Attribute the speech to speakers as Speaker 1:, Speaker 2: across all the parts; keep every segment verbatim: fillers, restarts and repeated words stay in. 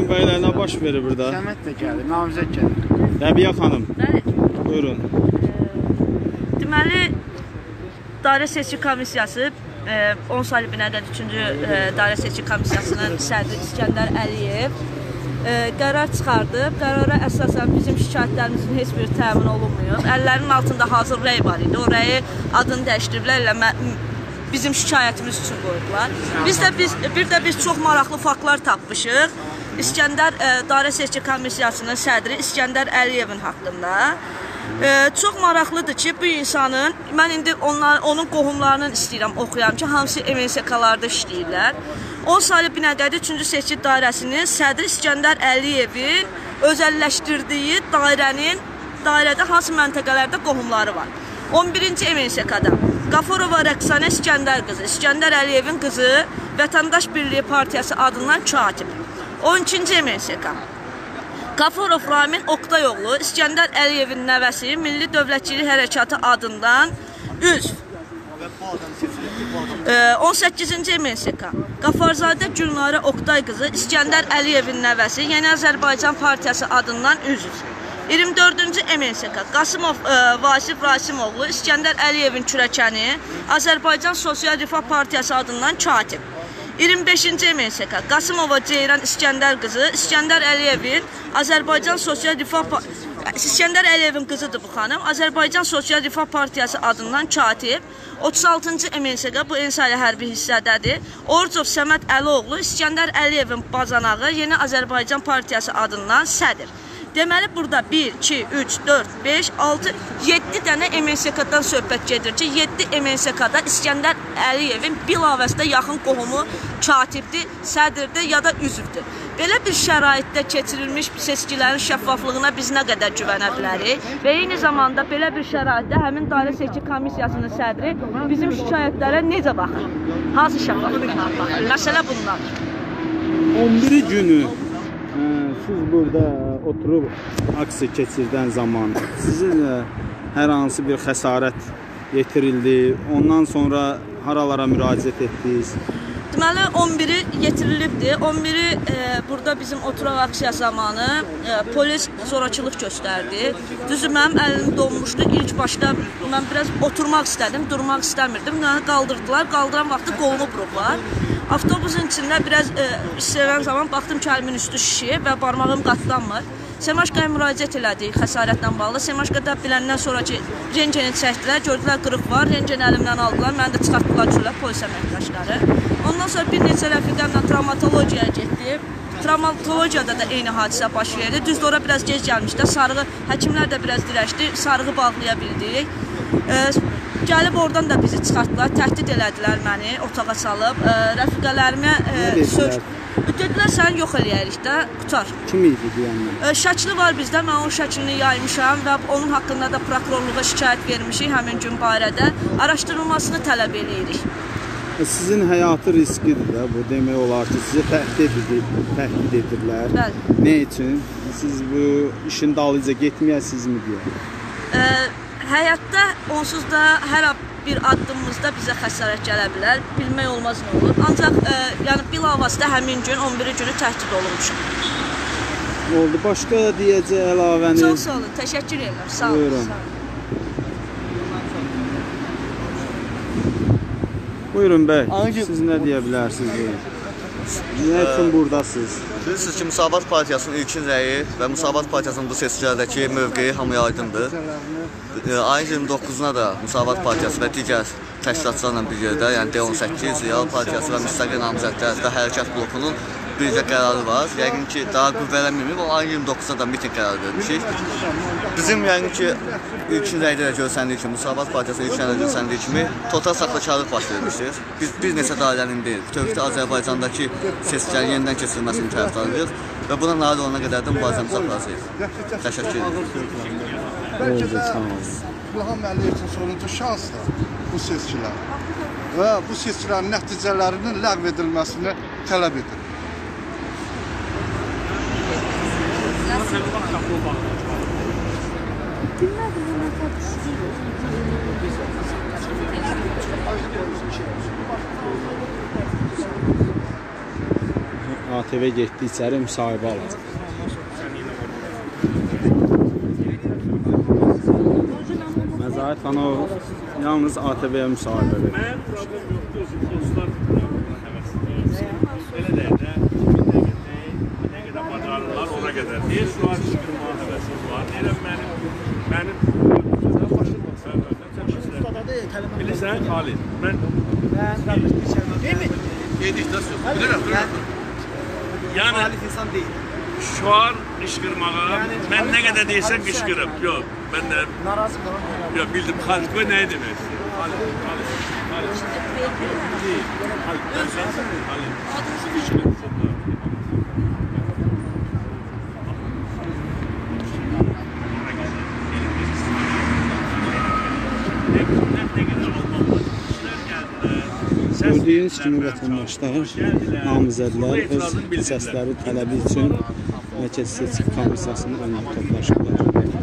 Speaker 1: bəylər, nə baş verir burada?
Speaker 2: Səməd də gəlir, namizəd gəlir.
Speaker 1: Rəbiyə xanım.
Speaker 3: Bəli.
Speaker 1: Buyurun.
Speaker 3: Deməli, Dairə Seçki Komissiyası on salibinə də üçüncü Dairə Seçki Komissiyasının sədri İskəndər Əliyev qərar çıxardıb. Qərara əsasən bizim şikayətlərimizin heç bir təmin olunmuyor. Əllərinin altında hazır rəy var idi. O rəyi adını dəyişdiriblər, bizim şikayətimiz üçün qoydular. Biz də biz, bir də biz çox maraqlı faktlar tapmışıq. İskəndər Dairə Seçki Komissiyasının sədri İskəndər Əliyevin haqqında. Ee, çox maraqlıdır ki, bu insanın, mən indi onlar, onun qohumlarının istəyirəm oxuyam ki, hamısı M S K-larda işləyirlər. on saylı binədədir üçüncü seçki dairəsinin sədri İskəndər Əliyevin özəlləşdirdiyi dairənin, dairədə hansı məntəqələrdə qohumları var. on birinci M S K-da Qaforova Rəqsanə İskəndər qızı, İskəndər Əliyevin qızı Vətəndaş Birliyi Partiyası adından katib. on ikinci M S K Qaforov Ramin Oqtayoğlu, İskəndər Əliyevin nəvəsi Milli Dövlətçilik Hərəkatı adından üzv. on səkkizinci M S K Qafarzadə Gülnarə Oqtay qızı, İskəndər Əliyevin nəvəsi Yeni Azərbaycan Partiyası adından üzv. iyirmi dördüncü M S K Qasımov e, Vasif Rasimoğlu, İskəndər Əliyevin kürəkəni Azərbaycan Sosial Rifah Partiyası adından katib. iyirmi beşinci M S K Qasımova Ceyran İskəndər qızı, İskəndər Əliyevin Azərbaycan Sosial Rifah İskəndər Əliyevin qızıdır bu xanım. Azərbaycan Sosial Rifah Partiyası adından katib. otuz altıncı M S K bu Ensali hərbi hissədədir. Orcov Səməd Əlioğlu, İskəndər Əliyevin bazanağı Yeni Azərbaycan Partiyası adından sədr. Deməli, burada bir, iki, üç, dörd, beş, altı, yeddi dənə M S K-dan söhbət gedir ki, yeddi M S K-da İskəndər Əliyevin bilavasitə yaxın qohumu katibdir, sədrdir ya da üzvdür. Belə bir şəraitdə keçirilmiş seçkilərin şəffaflığına biz nə qədər güvənə bilərik və eyni zamanda belə bir şəraitdə həmin Dairə Seçki Komissiyasının sədri bizim şikayətlərə necə baxır? Hansı şəffaflıqla baxır? Məsələ bundan.
Speaker 1: on biri günü siz burada oturub aksiya keçirdən zaman sizin hər hansı bir xəsarət yetirildi, ondan sonra haralara müraciət etdiniz?
Speaker 3: Deməli, on biri yetirilibdir. on biri e, burada bizim oturaq aksiya zamanı e, polis zorakılıq göstərdi. Düzü, mənim əlim donmuşdu. İlk başda mən biraz oturmaq istədim, durmaq istəmirdim. Yəni, qaldırdılar. Qaldıran vaxtı qolumu vurublar. Avtobusun içində biraz e, istəyən zaman baxdım ki, əlimin üstü şişir və barmağım qatlanmır. Semaşqaya müraciət elədik xəsarətlə bağlı. Semaşqada biləndən sonra ki, rentgeni çəkdilər, gördülər qırıq var, rentgeni əlimdən aldılar, məni də çıxartdılar çölə, polis əməkdaşları. Ondan sonra bir neçə rəfiqəmlə travmatologiyaya getdim. Travmatologiyada da eyni hadisə baş verdi. Düzdür, ora biraz gec gəlmişdə, sarığı, həkimlər də biraz dirəşdi, sarığı bağlaya bildik. E, Gəlib oradan da bizi çıxartdılar, təhdid elədilər məni, otağa salıb. E, rəfiqələrimə e, söz... Dedilər, səni yox eləyərik də, qutar.
Speaker 1: Kim idi deyənlər?
Speaker 3: E, şəkli var bizdə, mən onun şəklini yaymışam və onun haqqında da prokurorluğa şikayət vermişik həmin gün barədə. Araşdırılmasını tələb edirik.
Speaker 1: Sizin həyatı riskidir də, bu demək olar ki, sizə təhdid təhdid edirlər.
Speaker 3: Bəli.
Speaker 1: Nə üçün? Siz bu işin dalınca getməyəsizmi deyə?
Speaker 3: E, həyatda onsuz da hər bir addımımızda bizə xəsarət gələ bilər, bilmək olmaz nə olur. Ancaq e, yəni bilavasitə həmin gün on biri günü təhdid olunmuşam.
Speaker 1: Oldu. Başqa deyəcək əlavəniz?
Speaker 3: Çox sağ olun, təşəkkür edirəm. Sağ olun. Buyurun. Sağ olun.
Speaker 1: Buyurun bəy, siz nə deyə bilərsiniz? Nə üçün buradasınız?
Speaker 4: Bilirsiniz ki, Müsavat Partiyasının ilkin rəyi və Müsavat Partiyasının bu seçkilərdəki mövqeyi hamıya aydındır. Ayın iyirmi doqquzuna da Müsavat Partiyası və digər təşkilatçılarla bir yerdə, yəni D on səkkiz, Real Partiyası və Müstəqil Namizədlər və Hərəkat Blokunun birgə qərarı var. Yəqin ki, daha qüvvələnməyib, o ayın iyirmi doqquzuna da miting qərarı vermişik. Bizim yəqin ki, ilkin rəydə də görsəndiyi kimi, Müsavat Partiyasının ilkin rəydə görsəndiyi kimi total saxtakarlıq baş vermişdir. Biz bir neçə dairənin deyil, bütövlükdə Azərbaycandakı seçkilərin yenidən keçirilməsinin tərəfdarıyıq və buna nail olana qədər də mübarizəmizi aparacağıq. Təşəkkür edirəm.
Speaker 5: İlham Əliyev üçün sonuncu şansdır bu seçkilər və bu seçkilərin nəticələrinin ləğv edilməsini tələb edir.
Speaker 1: A T V getdi içəri müsahibə alacaq. Məzahət xanov yalnız A T V-yə müsahibə verir.
Speaker 6: Mənim problem yoxdur, dostlar belə deyək də, nə qədər bacarırlar, ona qədər. Deyir, şu an şükürməyə həvəsiz var. Deyirəm, mənim, mənim, bilirsən, Xalid, mən... Yəni, şuar qışqırmağa, mən nə qədər deyirsən qışqırım. Yox, mən də... Narazı qalan. Yox, bildim, Xalid, bu nəyə demək istəyir? Xalid, Xalid, Xalid. Xalid, Xalid, qışqırım.
Speaker 1: Gördüyünüz kimi vətəndaşlar, namizədlər öz səsləri tələbi üçün Mərkəzi Seçki Komissiyasının önündə toplaşırlar.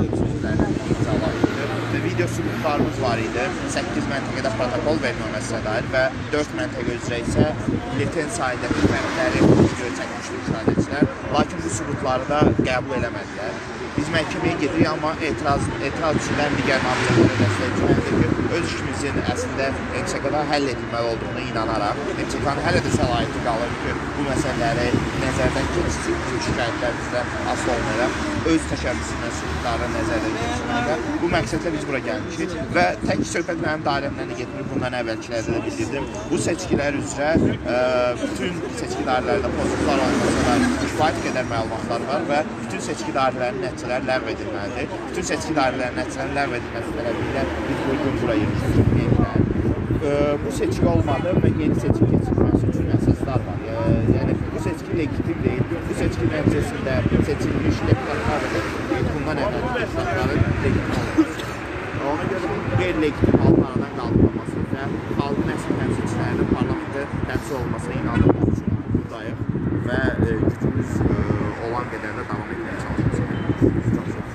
Speaker 7: Video sübutlarımız var idi. səkkiz məntəqədə protokol verməməsinə dair və dörd məntəqə üzrə isə biletin sayında xidmətləri video çəkmişdir müşahidəçilər. Lakin bu sübutları da qəbul eləmədilər. Biz məhkəməyə gedirik, amma etiraz, etiraz üçün digər namizədlərə dəstəkçiləndir ki, öz işimizin əslində M S K-da həll edilməli olduğuna inanaraq, M S K-nın hələ də səlahiyyəti qalır ki, bu məsələləri nəzərdən keçsin, bu şikayətlər bizdən asılı olmayaraq, öz təşəbbüsündən sübutları nəzərdən keçirməklə. Bu məqsədlə biz bura gəlmişik və tək söhbət mənim dairəmdən də getmir, bundan əvvəlkilərdə də bildirdim. Bu seçkilər üzrə ə, bütün seçki dairələrində pozuntular olmasa da kifayət qədər məlumatlar var və bütün seçki dairələrinin nəticələri ləğv edilməlidir. Bütün seçki dairələrinin nəticələrinin ləğv edilməsi tələbilə biz bugün bura yığışdırmışıq. Bu seçki olmadı və yeni seçki keçirilməsi üçün əsaslar var. Yəni, bu seçki legitim deyil. Bu seçki nəticəsində seçilmiş deputatlar da legitim deyil. Bundan əvvəl deputatların legitim olması. Ona görə qeyri-legitim halın aradan qaldırılması və xalqın əsl təmsilçilərinin parlamentdə təmsil olmasına inandığımız üçün buradayıq və gücümüz olan qədər də davam etməyə çalışacağıq. Çox çox.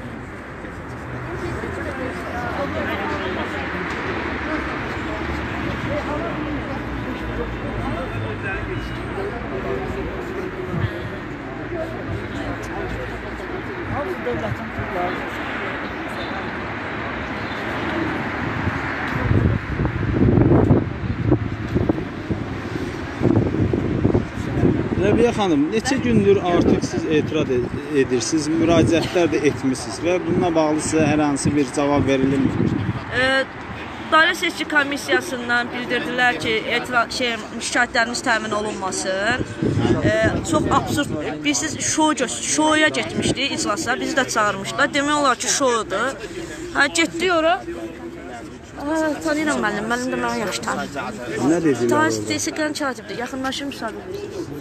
Speaker 1: Rəbiyə xanım, neçə gündür artıq siz etiraz edirsiniz, müraciətlər də etmişsiniz və bununla bağlı sizə hər hansı bir cavab verilmir?
Speaker 3: Dairə Seçki Komissiyasından bildirdilər ki, şey, şikayətlərimiz təmin olunmasın. E, çox absurd, biz şoya getmişdik iclasda, bizi də çağırmışlar. Demək olar ki, şoydur. Hə, getdik ora. Tanıyıram mənim, mənim də mənə yaxşı tanıyır.
Speaker 1: Nə dedilər orada?
Speaker 3: Dairə Seçki çağırıbdır, yaxınlaşır müsabir.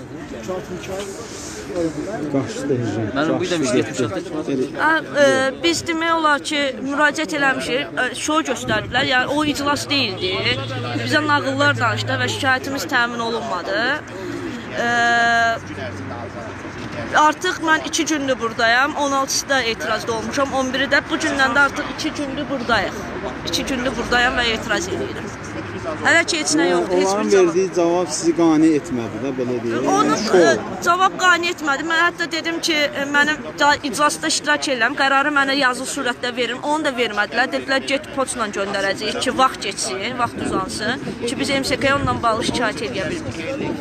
Speaker 1: Qaçdı həcəm.
Speaker 8: Mənim bu da getmişəm.
Speaker 3: Biz demək olar ki, müraciət eləmişik, şou göstərdilər, yəni o iclas deyildi. Bizə nağıllar danışdı və şikayətimiz təmin olunmadı. Artıq mən iki gündür buradayam, on altıda etirazda olmuşam, on biri də bu gündən də artıq iki gündür buradayım. İki gündür buradayam və etiraz edirəm. Hələ ki, heç nə yoxdur, heç
Speaker 1: Onların
Speaker 3: bir cavab.
Speaker 1: verdiyi cavab sizi qane etmədi də, belə deyək.
Speaker 3: Onun cavab qane etmədi. Mən hətta dedim ki, mənim iclasda iştirak edirəm, qərarı mənə yazılı surətdə verin. Onu da vermədilər. Dedilər, get poçla göndərəcəyik ki, vaxt geçsin, vaxt uzansın. Ki, biz M S K-ya onunla bağlı şikayət edə bilmirik.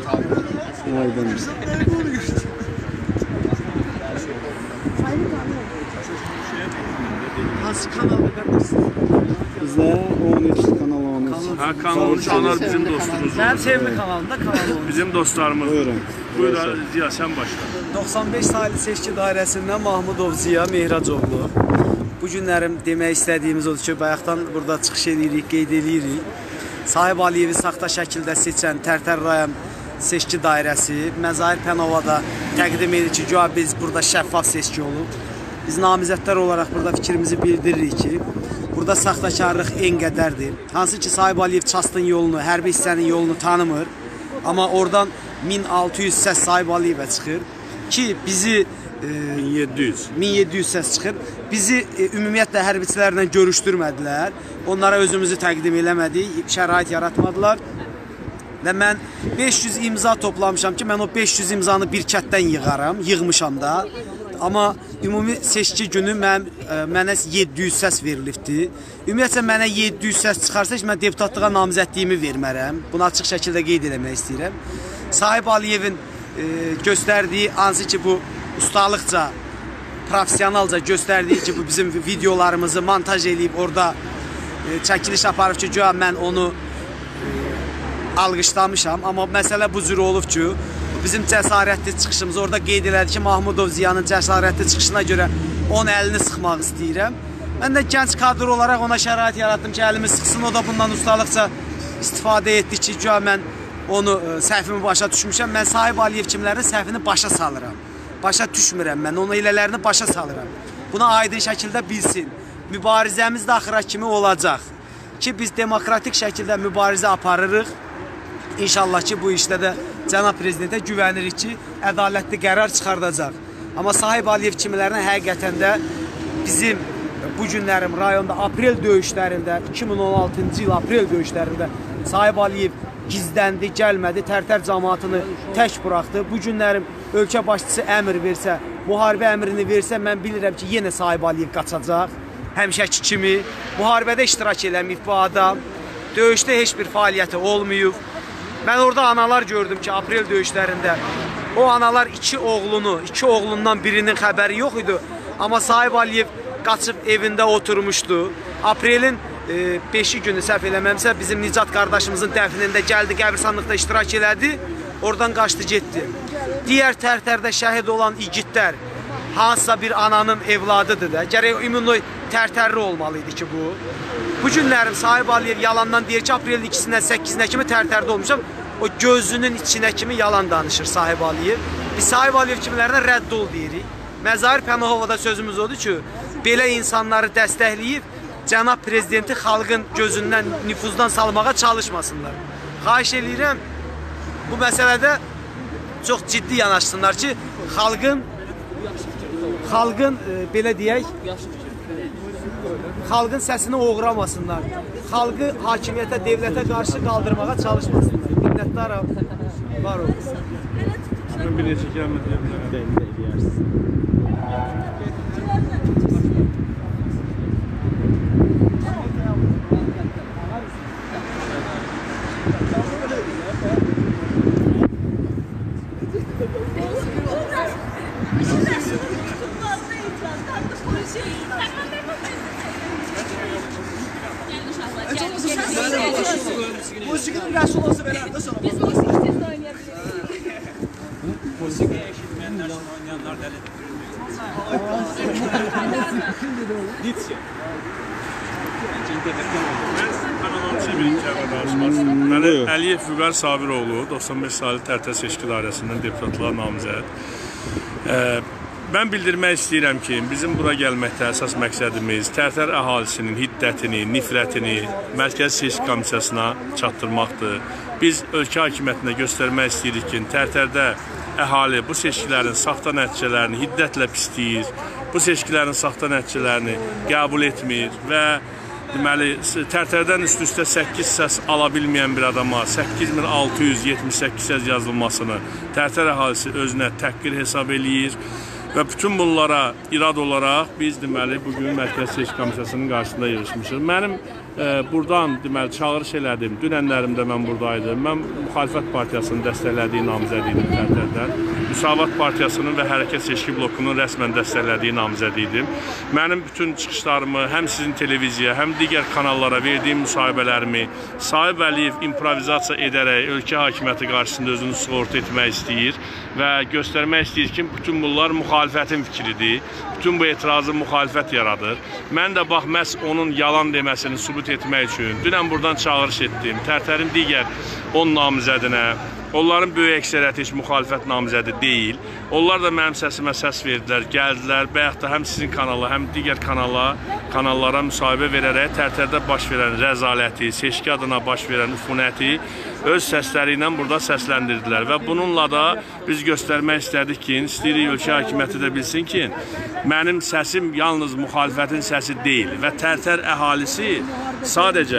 Speaker 2: Hansı kanalda
Speaker 1: Bizdə on üç kanal on üç.
Speaker 6: Ha, kanal on üç onlar bizim dostumuz.
Speaker 2: Mənim sevimli kanalımda kanal on üç.
Speaker 6: Bizim dostlarımız.
Speaker 1: Buyurun.
Speaker 6: Buyur Ziya, sən başla.
Speaker 2: doxsan beş sayılı seçki dairəsindən Mahmudov Ziya Mehracoğlu. Bu günlərim demək istədiyimiz odur ki, bayaqdan burada çıxış edirik, qeyd edirik. Sahib Aliyevi saxta şəkildə seçən Tərtər rayon seçki dairəsi Məzahir Pənovada təqdim edir ki, güya biz burada şəffaf seçki olub. Biz namizədlər olaraq burada fikrimizi bildiririk ki, burada saxtakarlıq en qədərdir. Hansı ki, Sahib Aliyev Çastın yolunu, hərbi hissənin yolunu tanımır. Amma oradan min altı yüz səs Sahib Aliyevə çıxır ki, bizi
Speaker 6: min yeddi yüz
Speaker 2: min yeddi yüz səs çıxır. Bizi e, ümumiyyətlə hərbiçilərlə görüşdürmədilər. Onlara özümüzü təqdim eləmədik, şərait yaratmadılar. Və mən beş yüz imza toplamışam ki, mən o beş yüz imzanı bir kətdən yığaram, yığmışam da. Amma ümumi seçki günü mən, mənə yeddi yüz səs verilibdir. Ümumiyyətlə mənə yeddi yüz səs çıxarsa, mən deputatlığa namizədliyimi vermərəm. Bunu açıq şəkildə qeyd eləmək istəyirəm. Sahib Aliyevin e, göstərdiyi, hansı ki bu ustalıqca, profesionalca göstərdiyi ki, bu bizim videolarımızı montaj eləyib, orada e, çəkiliş aparıb ki, güya mən onu e, alqışlamışam. Amma məsələ bu cür olub ki, bizim cəsarətli çıxışımız orada qeyd elədi ki, Mahmudov Ziyanın cəsarətli çıxışına görə onun əlini sıxmaq istəyirəm. Mən də gənc kadr olaraq ona şərait yaratdım ki, əlimi sıxsın, o da bundan ustalıqca istifadə etdi ki, güya mən onu səhvimi başa düşmüşəm. Mən Sahib Aliyev kimlərin səhvini başa salıram. Başa düşmürəm mən, onun ilələrini başa salıram. Buna aydın şəkildə bilsin. Mübarizəmiz də axıra kimi olacaq. Ki, biz demokratik şəkildə mübarizə aparırıq. İnşallah ki, bu işdə də Cənab Prezidentə güvənirik ki, ədalətli qərar çıxardacaq. Amma Sahib Aliyev kimlərinə həqiqətən də bizim bu günlərim rayonda aprel döyüşlərində, iki min on altıncı il aprel döyüşlərində Sahib Aliyev gizləndi, gəlmədi, Tərtər cəmaatını tək buraxdı. Bu günlərim ölkə başçısı əmr versə, müharibə əmrini versə, mən bilirəm ki, yenə Sahib Aliyev qaçacaq. Həmişəki kimi müharibədə iştirak eləməyib bu adam. Döyüşdə heç bir fəaliyyəti olmayıb. Mən orada analar gördüm ki, aprel döyüşlərində o analar iki oğlunu, iki oğlundan birinin xəbəri yox idi. Amma Sahib Aliyev qaçıb evində oturmuşdu. Aprelin e, beşi günü səhv eləməmsə bizim Nicat qardaşımızın dəfnində gəldi, qəbirstanlıqda iştirak elədi. Oradan qaçdı, getdi. Digər Tərtərdə şəhid olan igidlər hansısa bir ananın evladıdır da. Gərək ümumi Tərtərli olmalı idi ki, bu. Bu günlərim Sahib Aliyev yalandan deyir ki, aprelin ikisindən səkkizinə kimi Tərtərdə olmuşam. O gözünün içinə kimi yalan danışır Sahib Aliyev. Biz Sahib Aliyev kimlərinə rədd ol deyirik. Məzahir Pənahovada sözümüz odur ki, belə insanları dəstəkləyib Cənab Prezidenti xalqın gözündən, nüfuzdan salmağa çalışmasınlar. Xahiş edirəm, bu məsələdə çox ciddi yanaşsınlar ki, xalqın, xalqın e, belə deyək, xalqın səsini oğramasınlar. Xalqı hakimiyyətə, devlətə qarşı qaldırmağa çalışmasınlar. Minnətdaram. Var olun.
Speaker 6: Mən bir neçə kəlmə deyərsiniz.
Speaker 2: Musiqinin rəsul olsa belə də sonra.
Speaker 9: Biz musiqi tezdə oynaya bilirik.
Speaker 6: Musiqi eşitməyənlər üçün oynayanlar dəlidir. Ditsə. Məli Əliyev Vüqar Sabiroğlu, doxsan beş saylı Tərtər seçki dairəsindən deputatlığa namizəd. Mən bildirmək istəyirəm ki, bizim bura gəlməkdə əsas məqsədimiz Tərtər əhalisinin hiddətini, nifrətini Mərkəzi Seçki Komissiyasına çatdırmaqdır. Biz ölkə hakimiyyətinə göstərmək istəyirik ki, Tərtərdə əhali bu seçkilərin saxta nəticələrini hiddətlə pisləyir, bu seçkilərin saxta nəticələrini qəbul etmir və deməli, Tərtərdən üst-üstə səkkiz səs ala bilməyən bir adama səkkiz min altı yüz yetmiş səkkiz səs yazılmasını Tərtər əhalisi özünə təhqir hesab eləyir. Və bütün bunlara irad olaraq biz deməli bugün Mərkəzi Seçki Komissiyasının qarşısında yığışmışıq. Mənim e, buradan deməli çağırış elədim. Dünənlərimdə mən buradaydım. Mən Müxalifət Partiyasının dəstəklədiyi namizəd idim Tərtərdən. Müsavat Partiyasının və Hərəkət Seçki Blokunun rəsmən dəstəklədiyi namizəd idim. Mənim bütün çıxışlarımı həm sizin televiziya, həm digər kanallara verdiyim müsahibələrimi Sahib Əliyev improvizasiya edərək ölkə hakimiyyəti qarşısında özünü sığorta etmək istəyir və göstərmək istəyir ki, bütün bunlar müxalifətin fikridir. Bütün bu etirazı müxalifət yaradır. Mən də bax, məhz onun yalan deməsini sübut etmək üçün dünən buradan çağırış etdim. Tərtərin digər on namizədinə, onların böyük əksəriyyəti heç müxalifət namizədi deyil. Onlar da mənim səsimə səs verdilər, gəldilər və yaxud da həm sizin kanala, həm digər kanala, kanallara müsahibə verərək Tərtərdə baş verən rəzaləti, seçki adına baş verən üfunəti öz səsləri ilə burada səsləndirdilər və bununla da biz göstərmək istədik ki, istəyirik ölkə hakimiyyəti də bilsin ki, mənim səsim yalnız müxalifətin səsi deyil və Tərtər əhalisi sadəcə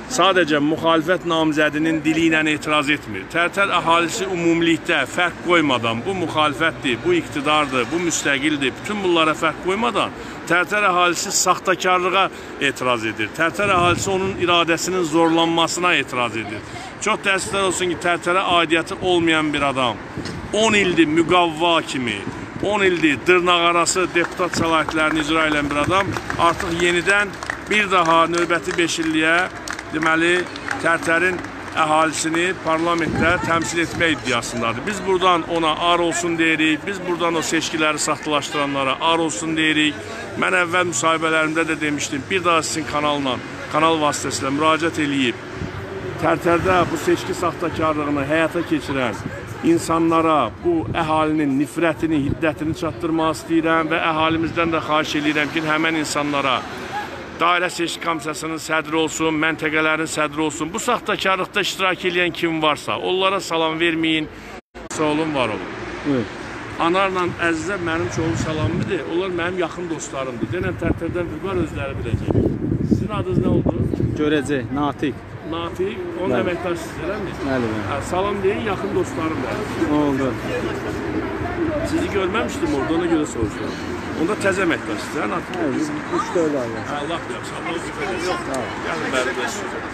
Speaker 6: sadəcə müxalifət namizədinin dili ilə etiraz etmir. Tərtər əhalisi ümumilikdə fərq qoymadan, bu müxalifətdir, bu iqtidardır, bu müstəqildir, bütün bunlara fərq qoymadan Tərtər əhalisi saxtakarlığa etiraz edir. Tərtər əhalisi onun iradəsinin zorlanmasına etiraz edir. Çox təəssüflər olsun ki, Tərtərə aidiyyəti olmayan bir adam on ildir müqavva kimi, on ildir dırnaqarası deputat səlahiyyətlərini icra edən bir adam artıq yenidən bir daha növbəti beş illiyə deməli Tərtərin əhalisini parlamentdə təmsil etmək iddiasındadır. Biz buradan ona ar olsun deyirik, biz buradan o seçkiləri saxtalaşdıranlara ar olsun deyirik. Mən əvvəl müsahibələrimdə də demişdim, bir daha sizin kanalla, kanal vasitəsilə müraciət eləyib, Tərtərdə bu seçki saxtakarlığını həyata keçirən insanlara bu əhalinin nifrətini, hiddətini çatdırmaq istəyirəm və əhalimizdən də xahiş edirəm ki, həmən insanlara dairə seçki komissiyasının sədri olsun, məntəqələrin sədri olsun, bu saxtakarlıqda iştirak edən kim varsa, onlara salam verməyin, sağ olun, var olun.
Speaker 1: Evet.
Speaker 6: Anarla Əzizə mənim çoğu salamlıdır, onlar mənim yaxın dostlarımdır. Denən Tərtərdən var özləri biləcək. Sizin adınız nə oldu?
Speaker 1: Görəcək, Natiq.
Speaker 6: Natiq, onun əməkdaşsınız, eləmi?
Speaker 1: Bəli, bəli.
Speaker 6: Salam deyin, yaxın dostlarım var.
Speaker 1: Oldu.
Speaker 6: Sizi görməmişdim orada, ona görə soruşuram. Onda təzə əməkdaşsınız, hə Natiq?
Speaker 1: Üç dörd ay var.
Speaker 6: Allah yaxşı, Allah zifət edin. Gəlin bəri bəs.